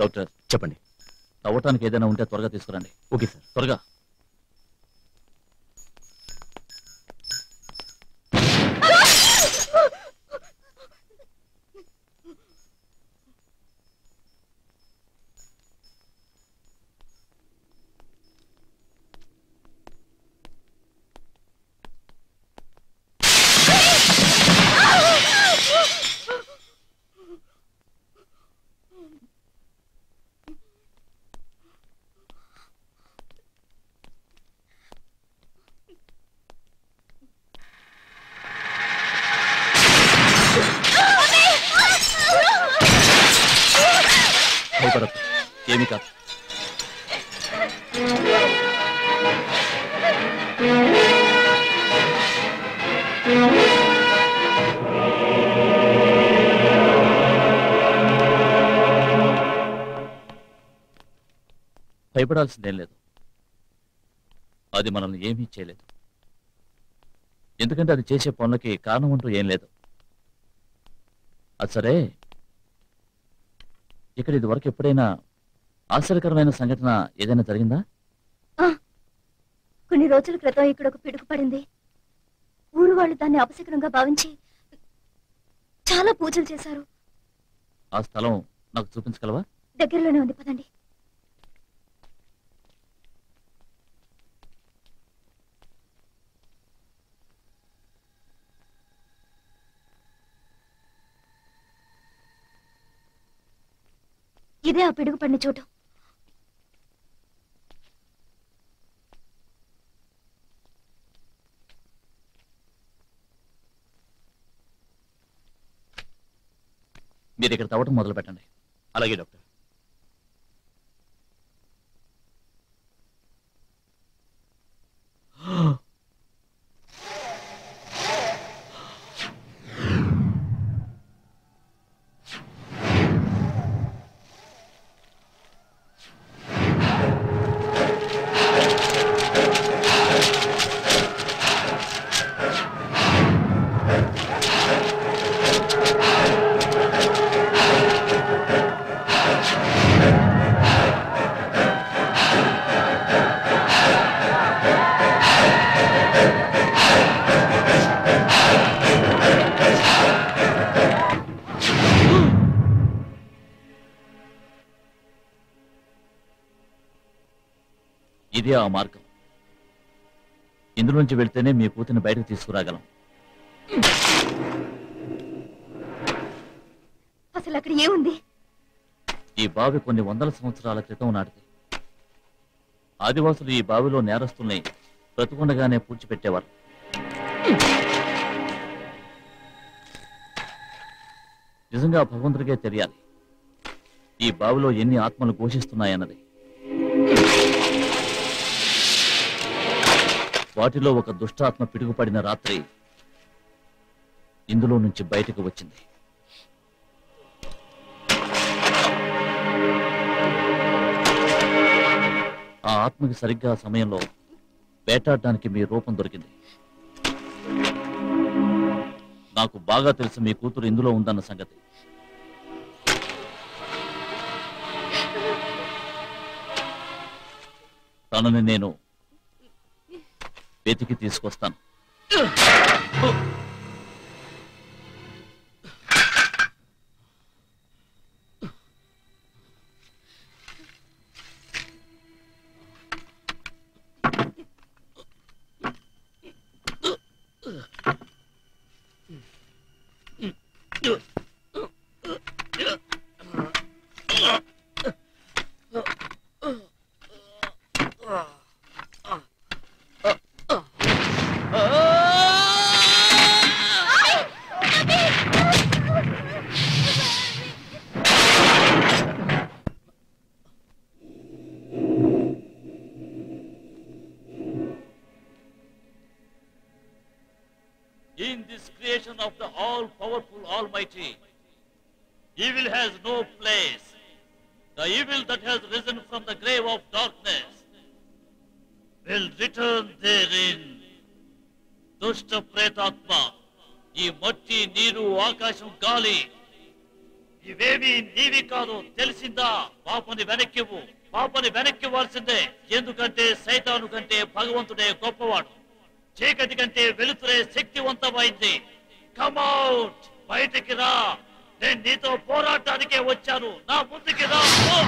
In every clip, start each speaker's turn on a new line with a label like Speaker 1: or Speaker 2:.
Speaker 1: Doctor చెప్పండి. తవ్వటానికి ఏదైనా ఉంటే త్వరగా తీసుకురండి. ఓకే సార్, త్వరగా. ఏమి కాదు. భయపడాల్సిందేం లేదు. అది మనల్ని ఏమీ చేయలేదు. ఎందుకంటే అది చేసే పనులకి కారణం అంటూ ఏం లేదు. అది సరే, ఇక్కడ ఇది వరకు ఎప్పుడైనా ఆశ్చర్యకరమైన సంఘటన ఏదైనా జరిగిందా?
Speaker 2: కొన్ని రోజుల క్రితం ఇక్కడ ఒక పిడుగు పడింది. ఊరు వాళ్ళు దాన్ని అపశకునంగా భావించి చాలా పూజలు చేశారు.
Speaker 1: ఆ స్థలం నాకు చూపించగలవా?
Speaker 2: దగ్గరలోనే ఉంది, పదండి. ఇదే ఆ పిడుగు పడిన చోటు.
Speaker 1: మీరు ఇక్కడ తవ్వటం మొదలు పెట్టండి. అలాగే డాక్టర్. ఇదే ఆ మార్గం. ఇందులోంచి వెళ్తేనే మీ కూతురిని బయటకు తీసుకురాగలం.
Speaker 2: అసలు అక్కడ ఏముంది?
Speaker 1: ఈ బావి కొన్ని వందల సంవత్సరాల క్రితం నాటిది. ఆదివాసులు ఈ బావిలో నేరస్తుల్ని బ్రతుకుండగానే పూడ్చిపెట్టేవారు. నిజంగా భగవంతుడికే తెలియాలి ఈ బావిలో ఎన్ని ఆత్మలు ఘోషిస్తున్నాయన్నది. వాటిలో ఒక దుష్టాత్మ పిడుగుపడిన రాత్రి ఇందులో నుంచి బయటకు వచ్చింది. ఆ ఆత్మకి సరిగ్గా ఆ సమయంలో వేటాడడానికి మీ రూపం దొరికింది. నాకు బాగా తెలుసు మీ కూతురు ఇందులో ఉందన్న సంగతి. తనని నేను వెతికి తీసుకొస్తాను. In this creation of the all-powerful Almighty, evil has no place. The evil that has risen from the grave of darkness will return therein. Dushta Pretatma, ee matti, neeru, akasham, gali, ఇవేవి నీవి కాదు, తెలిసిందా? పాపని వెనక్కివ్వు. పాపని వెనక్కివ్వాల్సిందే. ఎందుకంటే సైతాను కంటే భగవంతుడే గొప్పవాడు. చీకటి కంటే వెలుతురే శక్తివంతమైంది. కమౌట్, బయటికి రా. నేను నీతో పోరాటానికే వచ్చాను. నా ముందుకి రా.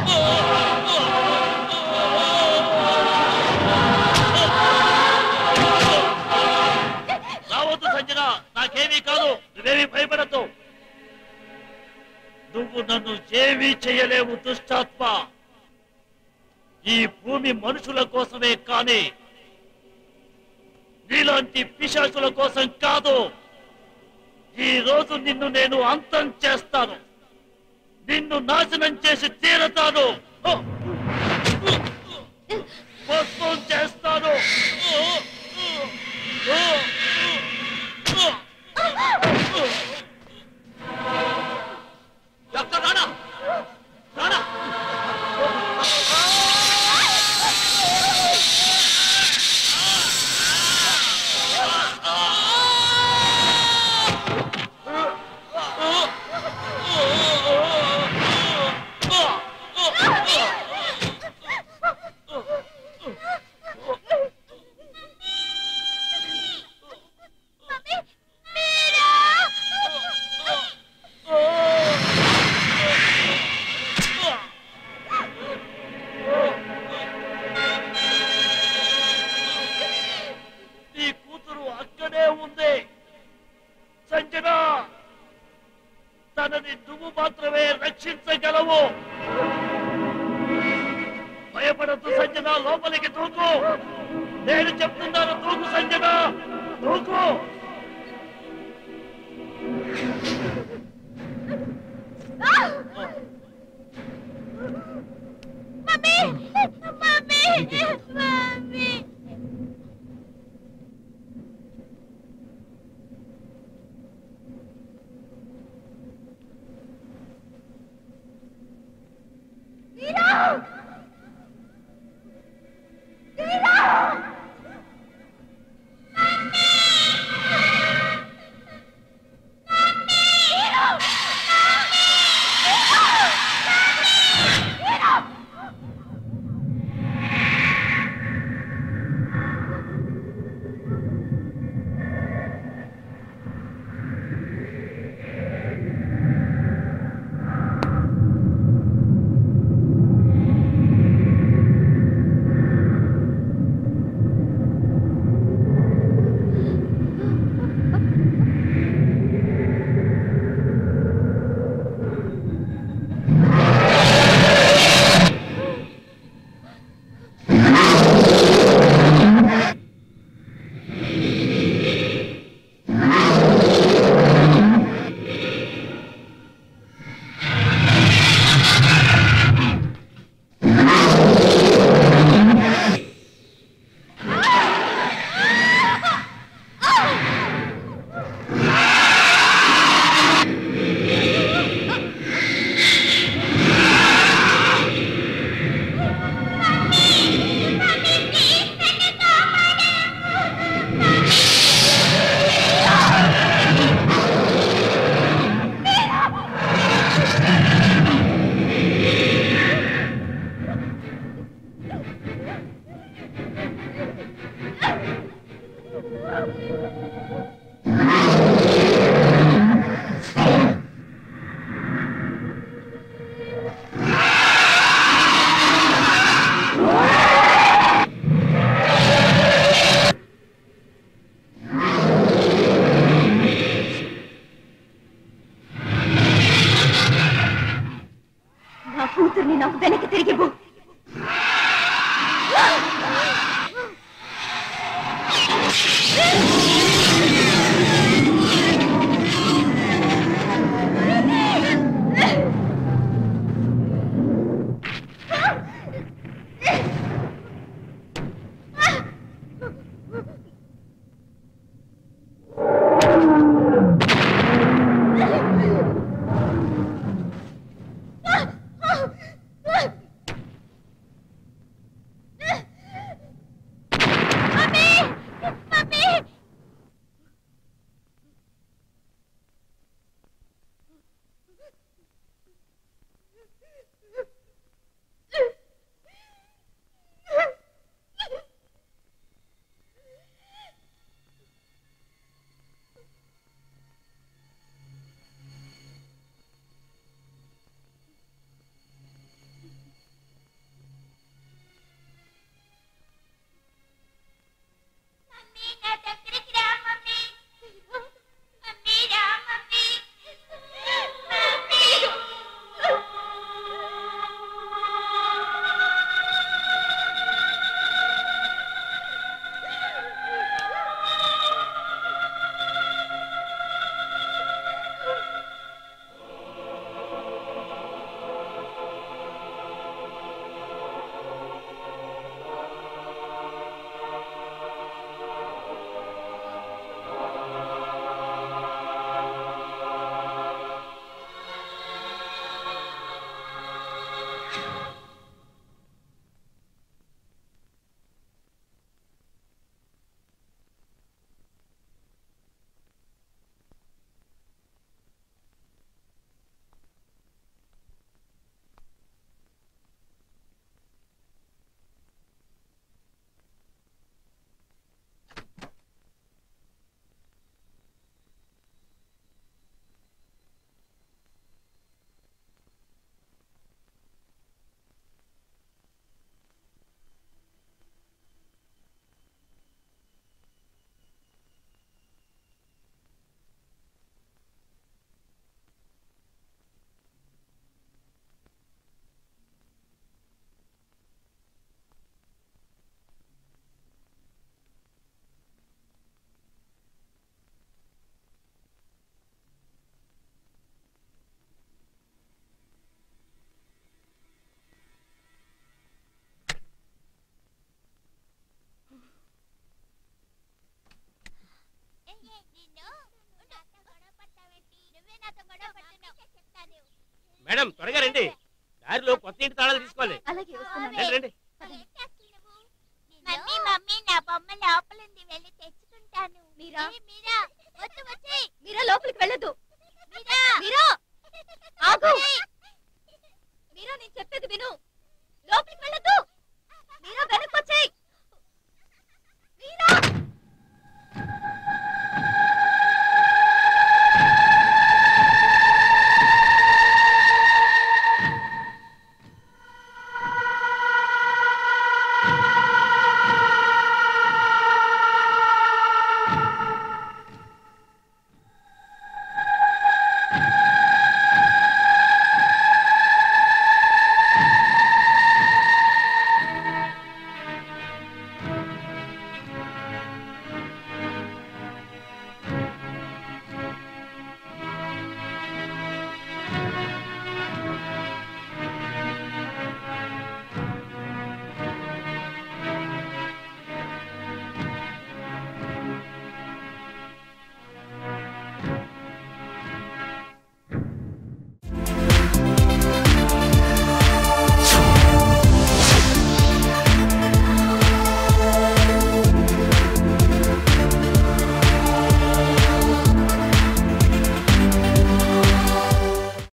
Speaker 1: రావద్దు సంజన, నాకేమీ కాదు. నువ్వేమీ భయపడద్దు. నువ్వు నన్ను ఏమీ చేయలేవు దుష్టాత్మ. ఈ భూమి మనుషుల కోసమే కానీ నీలాంటి పిశాచుల కోసం కాదు. ఈ రోజు నిన్ను నేను అంతం చేస్తాను. నిన్ను నాశనం చేసి తీరతాను. భస్మం చేస్తాను. డాక్టర్ రానా, రానా. తనని నువ్వు మాత్రమే రక్షించగలవు. భయపడద్దు సంజన, లోపలికి దూకు. నేను చెప్తున్నాను, దూకు సంజన, దూకు.
Speaker 3: మేడం త్వరగా రండి, దారిలో కొత్త ఇంటి తాళాలు తీసుకోవాలి.
Speaker 2: అలాగే వస్తున్నాను.
Speaker 3: రండి రండి.
Speaker 4: మమ్మీ మమ్మీ నా బొమ్మ లోపలుంది, వెళ్ళి తెచ్చుకుంటాను.
Speaker 2: మీరా
Speaker 4: మీరా వద్దు వచ్చి
Speaker 2: మీరా లోపలికి వెళ్ళదు.
Speaker 4: మీరా
Speaker 2: మీరా ఆగు. మీరా నేను చెప్పేది విను.